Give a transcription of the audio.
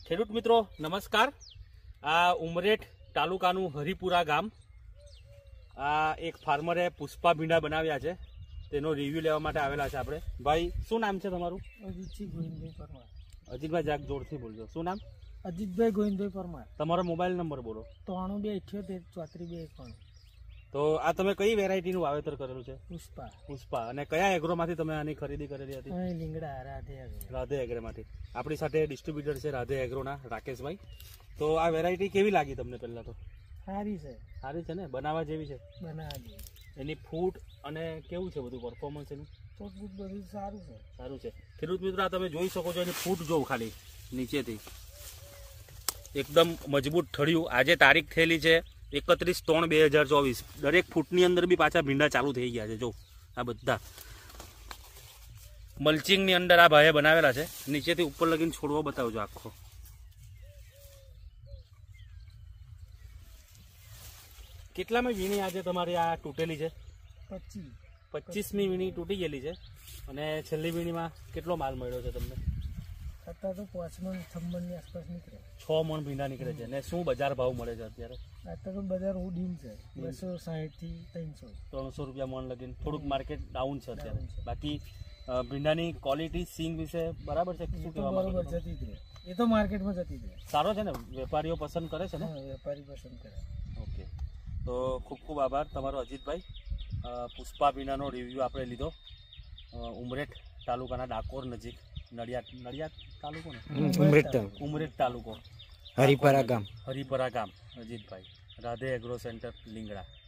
ખેડૂત મિત્રો નમસ્કાર। આ ઉમરેઠ તાલુકાનું હરિપુરા ગામ, આ એક ફાર્મરે પુષ્પા ભીંડા બનાવ્યા છે, તેનો રિવ્યુ લેવા માટે આવેલા છે આપણે। ભાઈ શું નામ છે તમારું? અજીતભાઈ ગોવિંદભાઈ પરમાર। અજીતભાઈ જાક જોરથી બોલજો, શું નામ? અજીતભાઈ ગોવિંદભાઈ પરમાર। તમારો મોબાઈલ નંબર બોલો। 9278 તો આ તમે કઈ વેરાયટીનું વાવેતર કરેલું છે? પુષ્પા। પુષ્પા। અને કયા એગ્રોમાંથી તમે આની ખરીદી કરેલી હતી? લીંગડા રાધે એગ્રોમાંથી। આપણી સાથે ડિસ્ટ્રીબ્યુટર છે રાધે એગ્રોના રાકેશભાઈ। તો આ વેરાયટી કેવી લાગી તમને? પહેલા તો સારી છે, સારી છે ને, બનાવવા જેવી છે? બનાવવા જેવી। એની ફૂટ અને કેવું છે બધું પરફોર્મન્સ એનું? ફૂટ બધું સારું છે, સારું છે। ખેડૂત મિત્રો આ તમે જોઈ શકો છો, એની ફૂટ જોઉં ખાલી નીચેથી એકદમ મજબૂત ઠળિયું। આજે તારીખ થયેલી છે 31/3/2024। દરેક ફૂટની અંદર બી પાછા ભીંડા ચાલુ થઈ ગયા છે। જો આ બધા મલ્ચિંગની અંદર આ ભાઈએ બનાવેલા છે। નીચેથી ઉપર લગીને છોડવો બતાવજો આખો। કેટલામી વીણી આજે તમારી આ તૂટેલી છે? 25મી વીણી તૂટી ગયેલી છે। અને છેલ્લી વીણીમાં કેટલો માલ મળ્યો છે તમને? અત્યારે તો 5 મણ 6 મણની આસપાસ નીકળે। 6 મણ ભીંડા નીકળે છે। અને શું બજાર ભાવ મળે છે અત્યારે? અત્યારે તો બજાર ઉડીમ છે 260 થી 300 રૂપિયા મણ લગીને। થોડુંક માર્કેટ ડાઉન છે અત્યારે। બાકી ભીંડાની ક્વોલિટી સિંગ વિશે બરાબર છે? શું કહેવા બરાબર જતી જ રહે, એ તો માર્કેટમાં જતી જ રહે। સારો છે ને, વેપારીઓ પસંદ કરે છે ને? વેપારી પસંદ કરે। ઓકે, તો ખૂબ ખૂબ આભાર તમારો અજીતભાઈ। પુષ્પા ભીંડાનો રિવ્યૂ આપણે લીધો ઉમરેઠ તાલુકાના ડાકોર નજીક, નડિયાદ તાલુકો ને, ઉમરેઠ તાલુકો, હરિપરા ગામ, અજીતભાઈ, રાધે એગ્રો સેન્ટર લીંગડા।